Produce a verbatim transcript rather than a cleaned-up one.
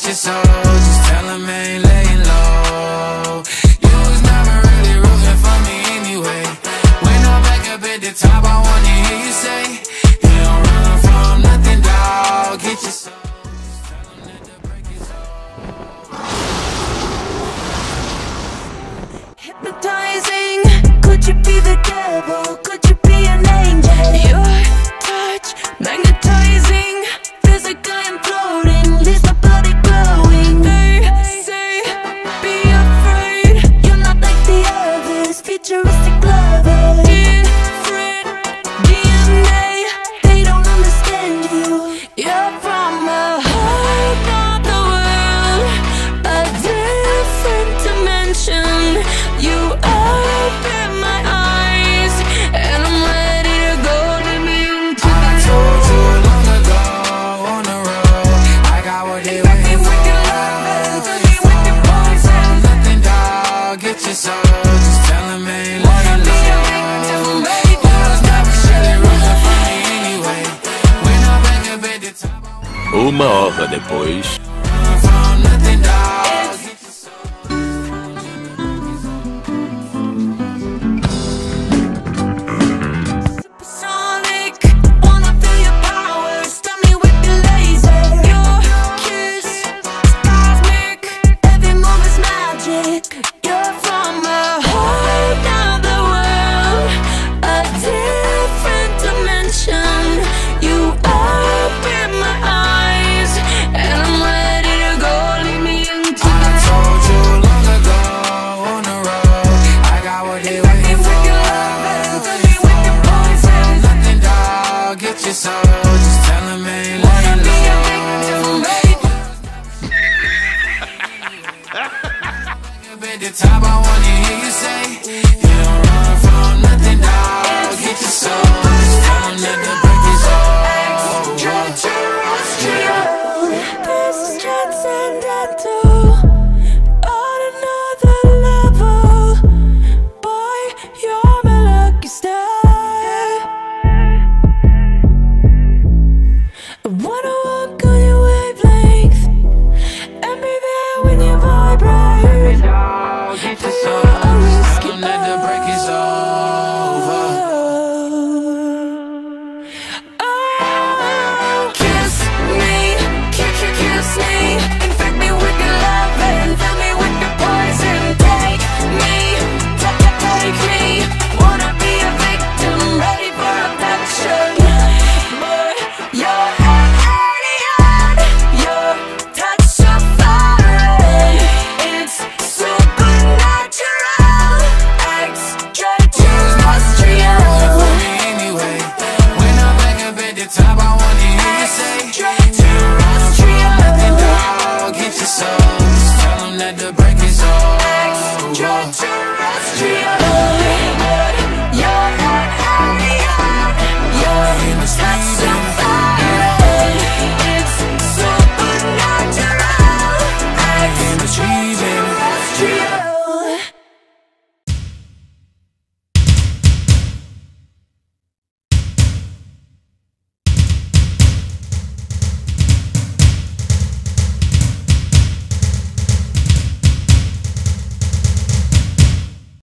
get your soul. Just tell him I ain't laying low. You was never really rooting for me anyway. When I'm back up at the top, I wanna hear you say, you don't run from nothing, dawg. Get your soul. Just tell him that the break is over. Hypnotizing, could you be the devil? Could you be an angel? Your touch, magnetizing, feels like I am floating, leaves my body glowing. They say, be afraid, you're not like the others, futuristic lovers. Different D N A, they don't understand you. You're from a whole nother world, a different dimension. You open my eyes, and I'm ready to go. Let me into I told you long ago on the road, I got what they waiting for. Run from nothing, dawg. Get your soul. Just tell him I ain't laying low. You was never really rooting for me anyway. When I'm back up at the top, Uma hora depois. run from nothing, dawg. Get your soul. supersonic, wanna feel your power, stop me with the laser. Your kiss is cosmic, every move is magic. You're from a whole nother world, a different dimension. You open my eyes, and I'm ready to go. Lead me into I told you long ago on the road, I got what they waiting for. Run from nothing, dawg. Get your soul. Just tell him I ain't laying low. Up at the top, I